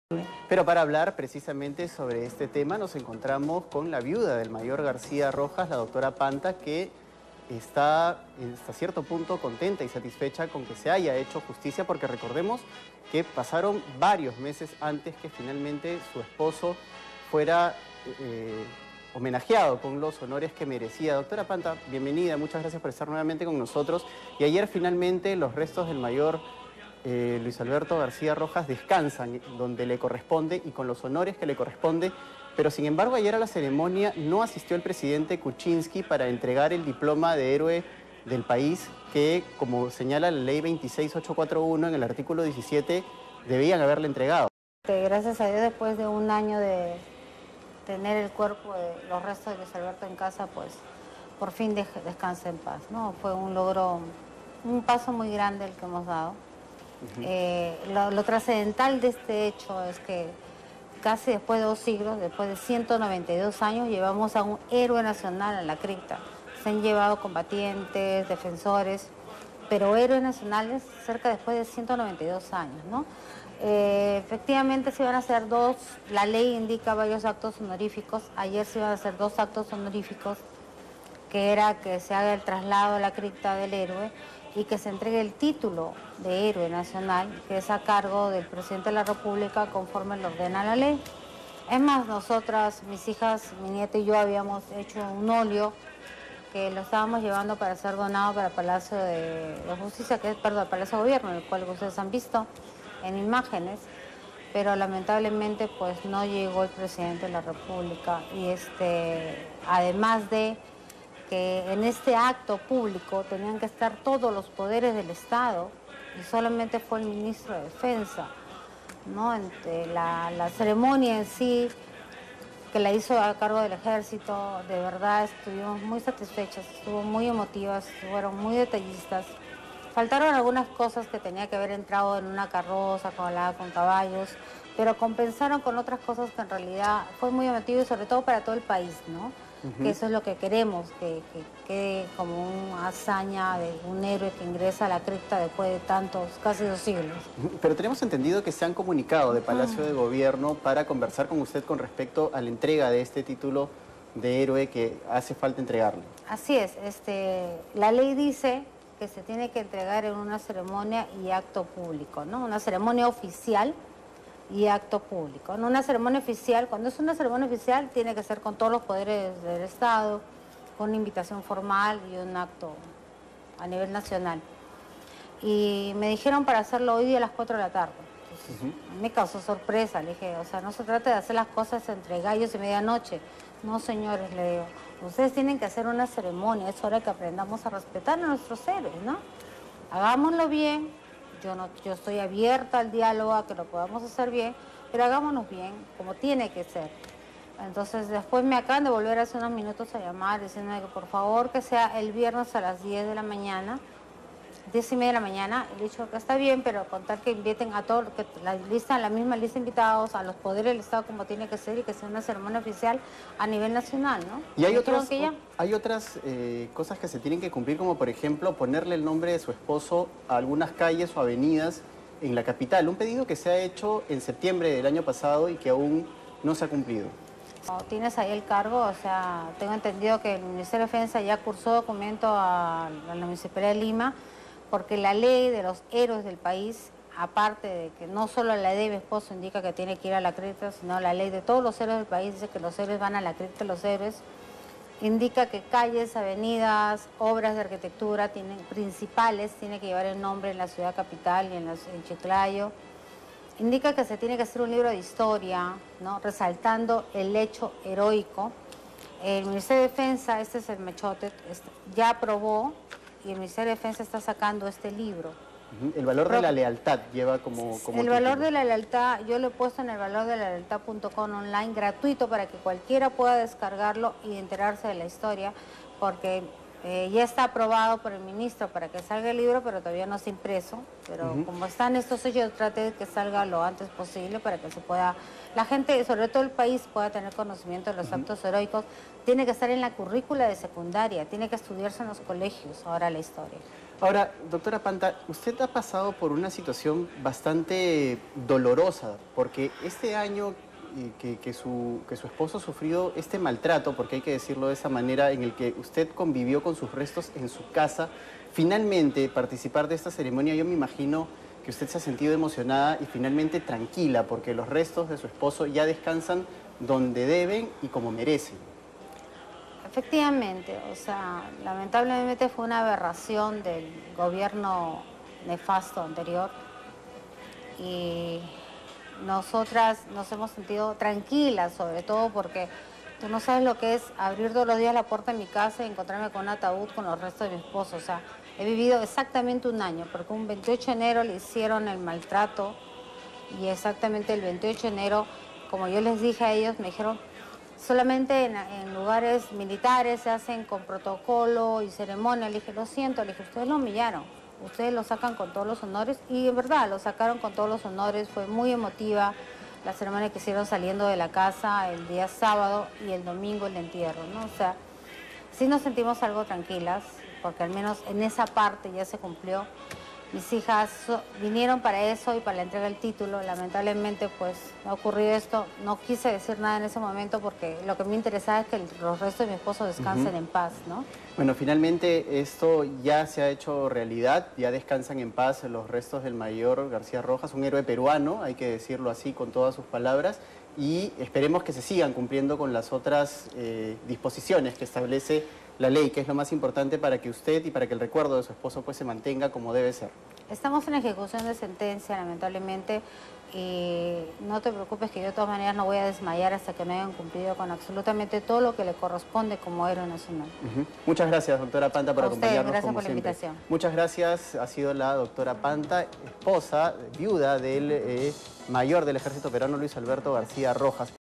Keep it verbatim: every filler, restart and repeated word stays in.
Pero para hablar precisamente sobre este tema nos encontramos con la viuda del mayor García Rojas, la doctora Panta, que está hasta cierto punto contenta y satisfecha con que se haya hecho justicia, porque recordemos que pasaron varios meses antes que finalmente su esposo fuera eh, homenajeado con los honores que merecía. Doctora Panta, bienvenida, muchas gracias por estar nuevamente con nosotros. Y ayer finalmente los restos del mayor Eh, Luis Alberto García Rojas descansan donde le corresponde y con los honores que le corresponde, pero sin embargo ayer a la ceremonia no asistió el presidente Kuczynski para entregar el diploma de héroe del país que, como señala la ley veintiséis mil ochocientos cuarenta y uno en el artículo diecisiete, debían haberle entregado. Gracias a Dios, después de un año de tener el cuerpo de los restos de Luis Alberto en casa, pues por fin descansa en paz, ¿no? Fue un logro, un paso muy grande el que hemos dado. Uh-huh. eh, lo, lo trascendental de este hecho es que casi después de dos siglos, después de ciento noventa y dos años, llevamos a un héroe nacional a la cripta. Se han llevado combatientes, defensores, pero héroes nacionales cerca después de ciento noventa y dos años, ¿no? Eh, efectivamente se iban a hacer dos, la ley indica varios actos honoríficos. Ayer se iban a hacer dos actos honoríficos, que era que se haga el traslado a la cripta del héroe y que se entregue el título de héroe nacional, que es a cargo del presidente de la República conforme lo ordena la ley. Es más, nosotras, mis hijas, mi nieta y yo habíamos hecho un óleo que lo estábamos llevando para ser donado para el Palacio de, de Justicia, que es, perdón, el Palacio de Gobierno, el cual ustedes han visto en imágenes, pero lamentablemente pues no llegó el presidente de la República y este, además de que en este acto público tenían que estar todos los poderes del Estado y solamente fue el ministro de Defensa, ¿no? Entre la, la ceremonia en sí, que la hizo a cargo del Ejército, de verdad estuvimos muy satisfechas, estuvo muy emotivas, fueron muy detallistas. Faltaron algunas cosas que tenía que haber entrado en una carroza, con, con caballos, pero compensaron con otras cosas que en realidad fue muy emotivo y sobre todo para todo el país, ¿no? Uh-huh. Que eso es lo que queremos, que quede como una hazaña de un héroe que ingresa a la cripta después de tantos, casi dos siglos. Pero tenemos entendido que se han comunicado de Palacio uh-huh. de Gobierno para conversar con usted con respecto a la entrega de este título de héroe que hace falta entregarle. Así es, este, la ley dice que se tiene que entregar en una ceremonia y acto público, ¿no? Una ceremonia oficial y acto público. En una ceremonia oficial, cuando es una ceremonia oficial, tiene que ser con todos los poderes del Estado, con una invitación formal y un acto a nivel nacional. Y me dijeron para hacerlo hoy día a las cuatro de la tarde. Entonces, uh-huh. me causó sorpresa, le dije, o sea, no se trata de hacer las cosas entre gallos y medianoche. No, señores, le digo, ustedes tienen que hacer una ceremonia, es hora que aprendamos a respetar a nuestros héroes, ¿no? Hagámoslo bien. Yo, no, yo estoy abierta al diálogo, a que lo podamos hacer bien, pero hagámonos bien, como tiene que ser. Entonces, después me acaban de volver hace unos minutos a llamar, diciendo que por favor que sea el viernes a las diez de la mañana, diez y media de la mañana. He dicho que está bien, pero contar que inviten a todos, que la lista, la misma lista de invitados, a los poderes del Estado como tiene que ser y que sea una ceremonia oficial a nivel nacional, ¿no? Y hay, otros, que ya... hay otras eh, cosas que se tienen que cumplir, como por ejemplo ponerle el nombre de su esposo a algunas calles o avenidas en la capital. Un pedido que se ha hecho en septiembre del año pasado y que aún no se ha cumplido. No, tienes ahí el cargo, o sea, tengo entendido que el Ministerio de Defensa ya cursó documento a, a la Municipalidad de Lima, porque la ley de los héroes del país, aparte de que no solo la ley de mi esposo indica que tiene que ir a la cripta, sino la ley de todos los héroes del país dice que los héroes van a la cripta de los héroes, indica que calles, avenidas, obras de arquitectura tienen, principales tienen que llevar el nombre en la ciudad capital y en, las, en Chiclayo. Indica que se tiene que hacer un libro de historia, ¿no? Resaltando el hecho heroico. El Ministerio de Defensa, este es el mechote, este, ya aprobó y el Ministerio de Defensa está sacando este libro. Uh-huh. El valor Pero, de la lealtad lleva como... como el título. valor de la lealtad, yo lo he puesto en el valor de la lealtad punto com online, gratuito para que cualquiera pueda descargarlo y enterarse de la historia, porque eh, ya está aprobado por el ministro para que salga el libro, pero todavía no está impreso. Pero uh-huh. como están estos hechos, trate de que salga lo antes posible para que se pueda... La gente, sobre todo el país, pueda tener conocimiento de los uh-huh. actos heroicos. Tiene que estar en la currícula de secundaria, tiene que estudiarse en los colegios ahora la historia. Ahora, doctora Panta, usted ha pasado por una situación bastante dolorosa, porque este año eh, que, que su, que su esposo sufrió este maltrato, porque hay que decirlo de esa manera, en el que usted convivió con sus restos en su casa, finalmente participar de esta ceremonia, yo me imagino que usted se ha sentido emocionada y finalmente tranquila, porque los restos de su esposo ya descansan donde deben y como merecen. Efectivamente, o sea, lamentablemente fue una aberración del gobierno nefasto anterior y nosotras nos hemos sentido tranquilas, sobre todo porque tú no sabes lo que es abrir todos los días la puerta de mi casa y encontrarme con un ataúd con los restos de mi esposo. O sea, he vivido exactamente un año, porque un veintiocho de enero le hicieron el maltrato y exactamente el veintiocho de enero, como yo les dije a ellos, me dijeron, solamente en, en lugares militares se hacen con protocolo y ceremonia. Le dije, lo siento, le dije, ustedes lo humillaron, ustedes lo sacan con todos los honores, y en verdad lo sacaron con todos los honores. Fue muy emotiva la ceremonia que hicieron saliendo de la casa el día sábado y el domingo el entierro, ¿no? O sea, sí nos sentimos algo tranquilas, porque al menos en esa parte ya se cumplió. Mis hijas vinieron para eso y para la entrega del título. Lamentablemente, pues, me ha ocurrido esto. No quise decir nada en ese momento porque lo que me interesaba es que los restos de mi esposo descansen uh-huh. en paz, ¿no? Bueno, finalmente esto ya se ha hecho realidad. Ya descansan en paz los restos del mayor García Rojas, un héroe peruano, hay que decirlo así con todas sus palabras. Y esperemos que se sigan cumpliendo con las otras eh, disposiciones que establece la ley, que es lo más importante para que usted y para que el recuerdo de su esposo pues se mantenga como debe ser. Estamos en ejecución de sentencia, lamentablemente, y no te preocupes que yo de todas maneras no voy a desmayar hasta que me hayan cumplido con absolutamente todo lo que le corresponde como héroe nacional. Uh-huh. Muchas gracias, doctora Panta, por a usted, acompañarnos gracias como por la siempre. invitación. Muchas gracias, ha sido la doctora Panta, esposa, viuda del eh, mayor del Ejército Peruano, Luis Alberto García Rojas.